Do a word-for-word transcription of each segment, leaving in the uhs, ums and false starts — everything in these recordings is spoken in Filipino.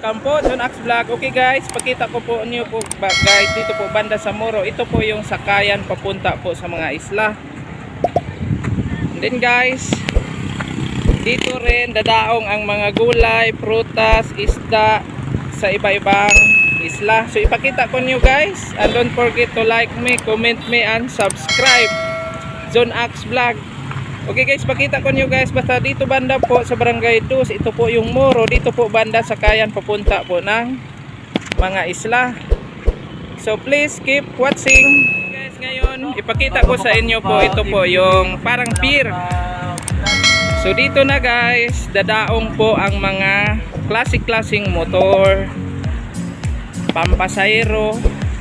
welcome po John Axe Vlog. Okay guys, pakita ko po niyo po guys dito po banda sa Moro. Ito po yung sakayan papunta po sa mga isla. And then guys, dito rin dadaong ang mga gulay, prutas, isda sa iba-ibang isla. So ipakita ko niyo guys, and don't forget to like me, comment me and subscribe John Axe Vlog. Okay guys, pakita ko niyo guys, basta dito banda po sa Barangay two, ito po yung Moro, dito po banda sakayan papunta po ng mga isla. So please keep watching. Guys, ngayon ipakita ko sa inyo po, ito po yung parang pier. So dito na guys, dadaong po ang mga klasik-klasing motor, pampasayro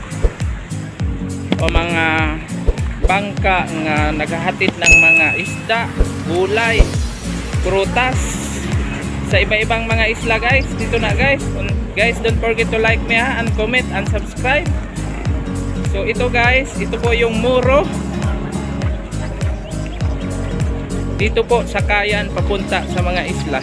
o mga bangka nga naghahatid ng mga isda, gulay, prutas sa iba-ibang mga isla guys. Dito na guys. Guys, don't forget to like me ha, and comment and subscribe. So ito guys, ito po yung Moro. Dito po sakayan papunta sa mga isla.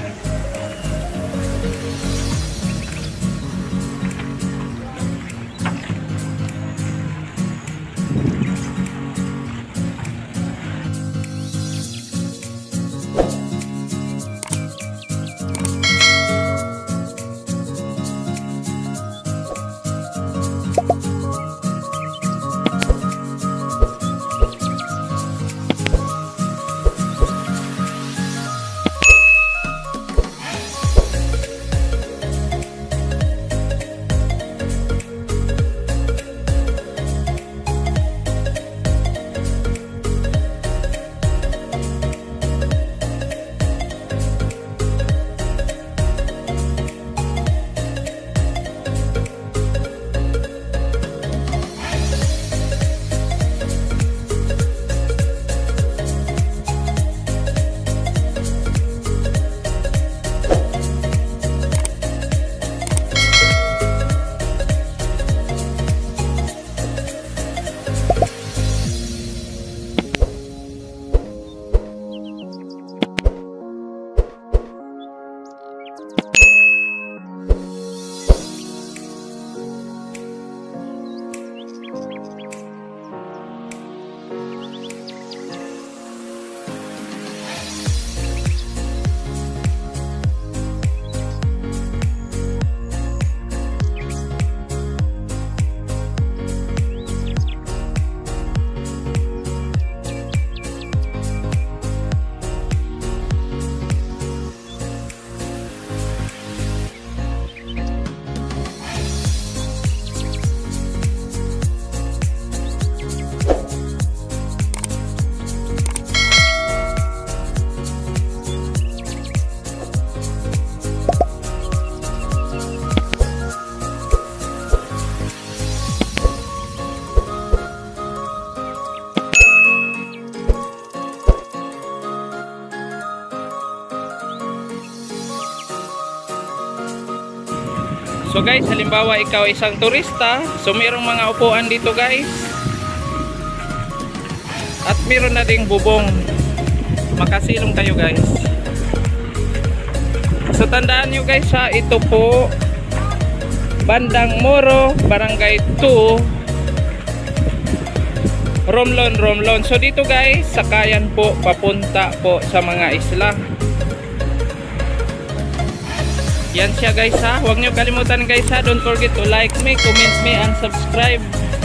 So guys, halimbawa ikaw isang turista, so mayroong mga upuan dito guys. At mayroon na ding bubong. Makasilong tayo guys. So tandaan nyo guys ha, ito po bandang Moro, Barangay two, Romblon, Romblon. So dito guys, sakayan po papunta po sa mga isla. Yan siya guys ha. Huwag nyo kalimutan guys ha. Don't forget to like me, comment me and subscribe.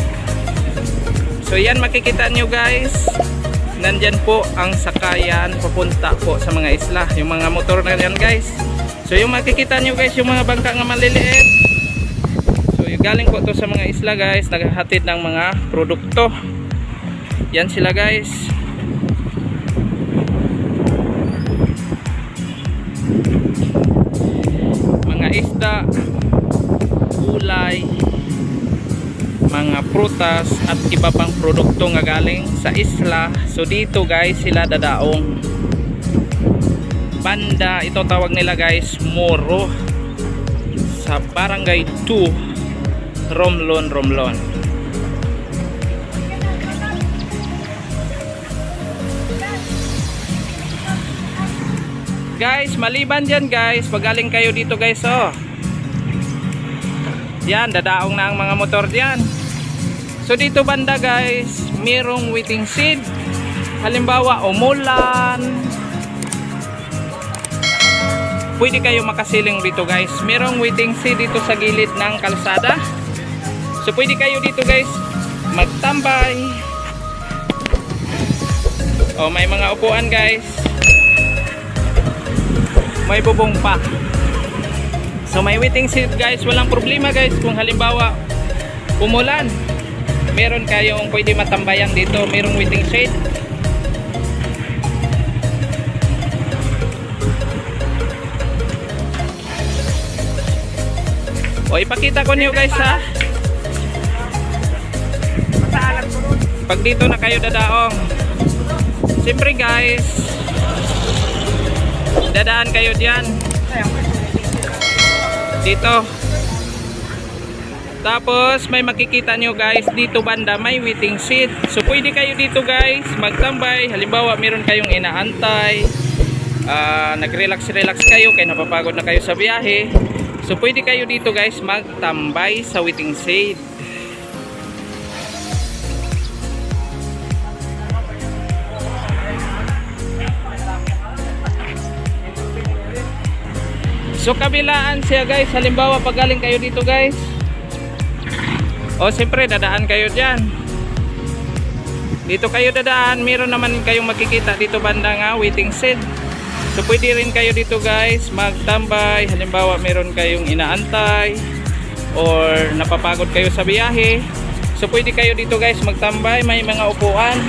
So yan, makikita nyo guys, nandyan po ang sakayan papunta po sa mga isla. Yung mga motor na yan guys. So yung makikita nyo guys, yung mga bangka nga maliliit, so yung galing po to sa mga isla guys, naghahatid ng mga produkto. Yan sila guys. Isda, gulay, mga prutas at iba pang produkto nga galing sa isla. So dito guys sila dadaong banda, ito tawag nila guys Moro, sa Barangay two, Romblon, Romblon. Guys, maliban dyan guys, pag galing kayo dito guys, oh, Yan, dadaong na ang mga motor diyan. So dito banda guys, merong waiting seed. Halimbawa, umulan, pwede kayo makasiling dito guys. Merong waiting seed dito sa gilid ng kalsada. So pwede kayo dito guys magtambay. Oh, may mga upuan guys. May bubong pa. So may waiting seat guys, walang problema guys kung halimbawa umulan. Meron kayong pwede matambayan dito, merong waiting seat. O ipakita ko niyo guys ha. Pag dito na kayo dadaong, siyempre guys, dadaan kayo diyan dito. Tapos may makikita nyo guys dito banda may waiting seat. So pwede kayo dito guys magtambay. Halimbawa meron kayong inaantay, uh, nag-relax relax kayo kaya napapagod na kayo sa biyahe. So pwede kayo dito guys magtambay sa waiting seat. So kabilaan siya guys, halimbawa pag galing kayo dito guys, o siyempre dadaan kayo dyan, dito kayo dadaan, meron naman kayong makikita dito banda nga waiting seat. So pwede rin kayo dito guys magtambay, halimbawa meron kayong inaantay or napapagod kayo sa biyahe. So pwede kayo dito guys magtambay, may mga upuan.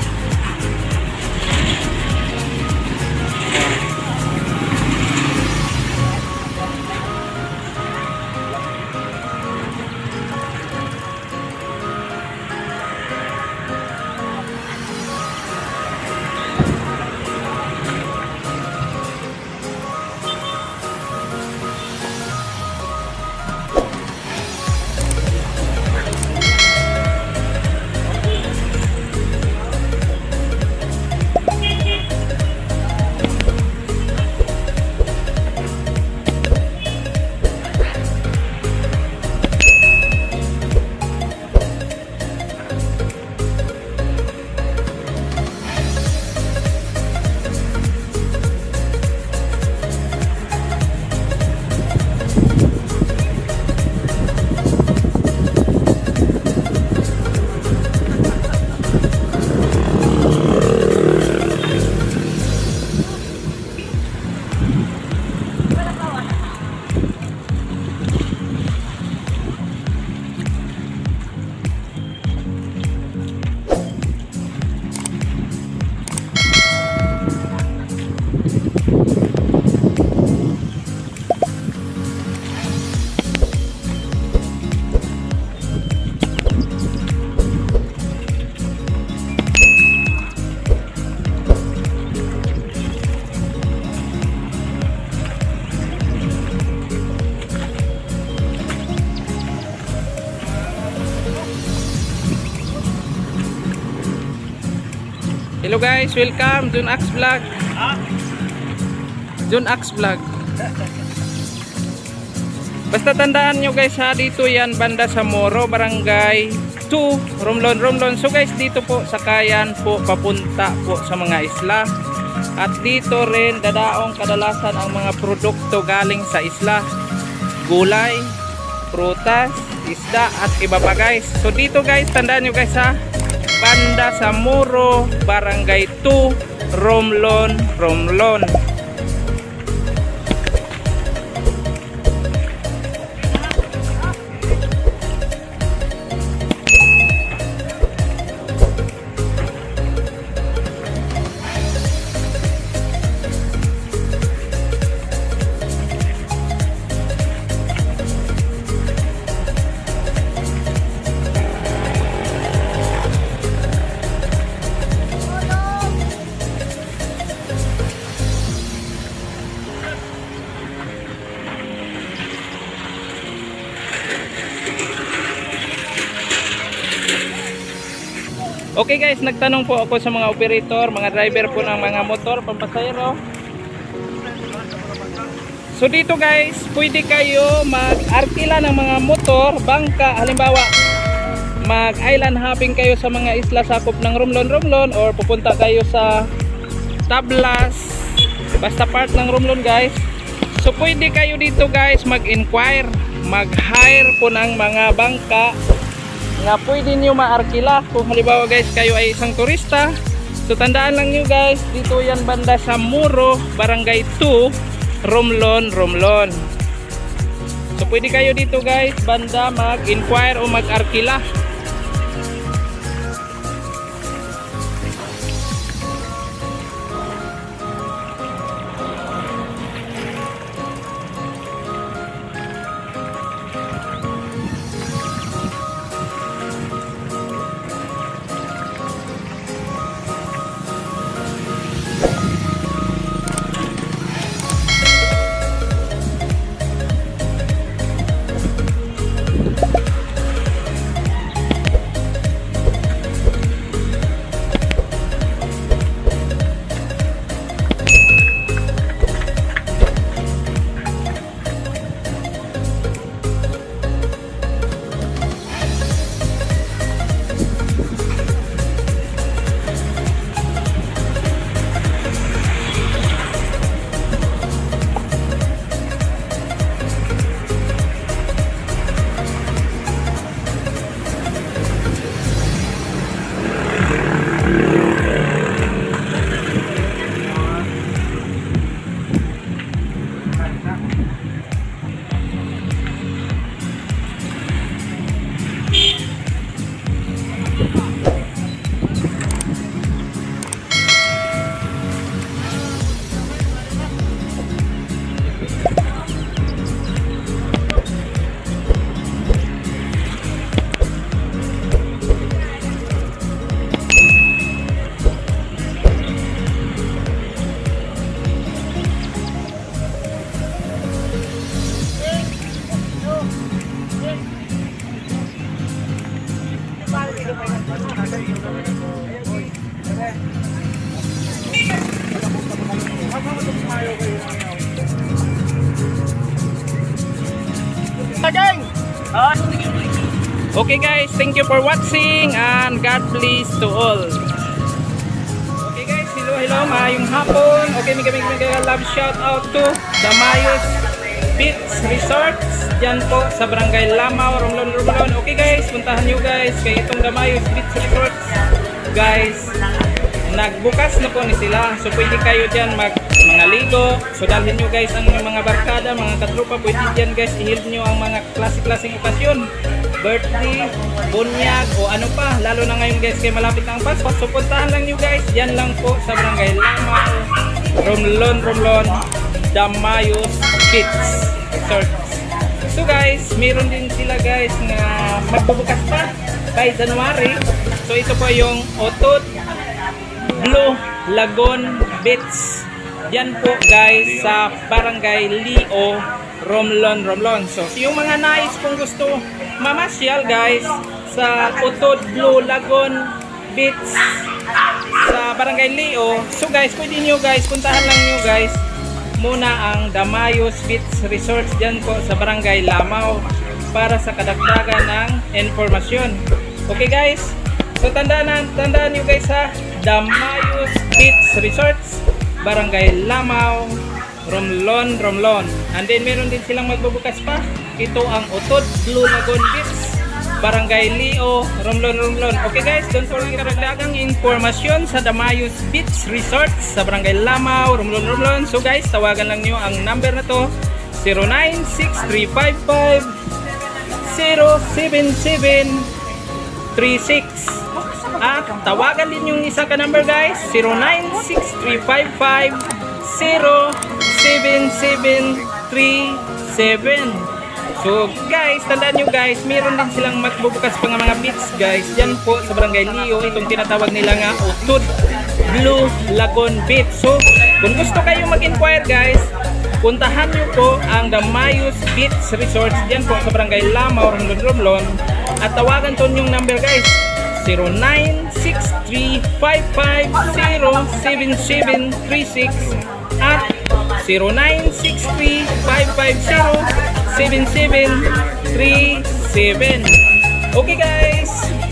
Hello guys, welcome Jun Ax Vlog. Jun Ax Vlog. Basta tandaan nyo guys ha, dito yan banda sa Moro, Barangay two, Romblon, Romblon. So guys, dito po sakayan po papunta po sa mga isla. At dito rin dadaong kadalasan ang mga produkto galing sa isla. Gulay, prutas, isda at iba pa guys. So dito guys, tandaan nyo guys ha, banda sa Moro, Barangay two, Romblon, Romblon. Okay guys, nagtanong po ako sa mga operator, mga driver po ng mga motor, pampasayro. So dito guys, pwede kayo mag-arkila ng mga motor, bangka, halimbawa mag island hopping kayo sa mga isla sakop ng Romblon Romblon, or pupunta kayo sa Tablas, basta part ng Romblon guys. So pwede kayo dito guys mag-inquire, mag-hire po ng mga bangka na pwede nyo ma-arkila kung halimbawa guys kayo ay isang turista. So tandaan lang nyo guys, dito yan banda sa Muro, Barangay two, Romblon Romblon. So pwede kayo dito guys banda mag-inquire o mag-arkila. Okay guys, thank you for watching and God bless to all. Okay guys, hello hello, maayong hapon. Okay, may kami love shout out to Damayos Beach Resorts dyan po sa Barangay Lamaw, Romblon Romblon. Okay guys, puntahan nyo guys kay itong Damayos Beach Resorts guys. Nagbukas na po ni sila, so pwede kayo dyan mag mga ligo. So dalhin nyo guys ang mga barkada, mga katropa, pwede dyan guys i-help nyo ang mga klase-klaseng okasyon, birthday, bunyag o ano pa, lalo na ngayon guys kay malapit na ang Paspas. So puntahan lang nyo guys, yan lang po sa Barangay Lamaw, Romblon Romblon, Damayos Beach Resorts. So guys, meron din sila guys na magbubukas pa by January. So ito po yung Otod Blue Lagoon Beach. Yan po guys sa Barangay Lio, Romblon Romblon. So yung mga nais kung gusto mamasyal guys sa Otod Blue Lagoon Beach sa Barangay Lio, so guys pwede nyo guys, puntahan lang nyo guys muna ang Damayos Beach Resorts dyan po sa Barangay Lamaw para sa kadagdagan ng informasyon. Okay guys, so tandaan, tandaan nyo guys ha, Damayos Beach Resorts, Barangay Lamaw, Romblon Romblon. And then meron din silang magbubukas pa, ito ang Otod Blue Lagoon Beach, Barangay Lio, Romblon Romblon. Okay guys, don't forget karagdagang informasyon sa Damayos Beach Resorts sa Barangay Lamaw, Romblon Romblon. So guys, tawagan lang nyo ang number na to, zero nine six three five five zero seven seven three six. At tawagan din yung isa ka number guys, zero nine six three five five zero seven seven three seven. So guys, tandaan nyo guys, meron din silang magbubukas pa nga mga beach guys dyan po sa Barangay Lio, itong tinatawag nila nga Otod Blue Lagoon Beach. So kung gusto kayo mag-inquire guys, puntahan nyo po ang Damayos Beach Resorts dyan po sa Barangay Lamaw, Romblon Romblon. At tawagan to yung number guys, zero nine six three five five zero seven seven three six. At zero nine six three five five zero seven seven three seven. Okay guys,